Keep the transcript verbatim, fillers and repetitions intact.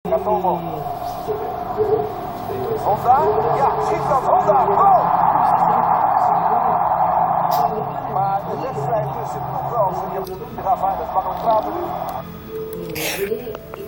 Katomo. Honda? Ja, schiet dat Honda. Oh! Maar de wedstrijd tussen Koekels en Rafael, dat mag hem praten nu.